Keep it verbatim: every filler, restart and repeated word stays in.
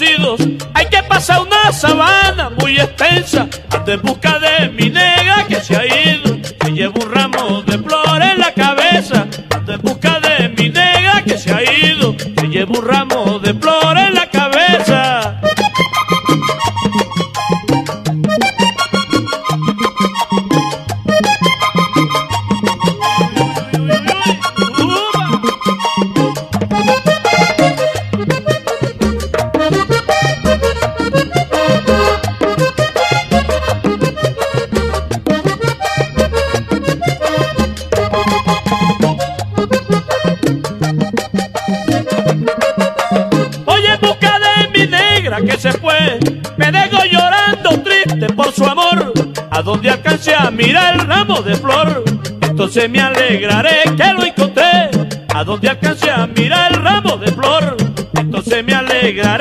desconocidos. Hay que pasar una sabana muy extensa, ando en busca de mi negra que se ha ido. Se lleva un ramo de flores en la cabeza, ando en busca de mi negra que se ha ido. Se lleva un ramo de flores en la cabeza. Que se fue, me dejo llorando triste por su amor, a donde alcance a mirar el ramo de flor, entonces me alegraré que lo encontré, a donde alcance a mirar el ramo de flor, entonces me alegraré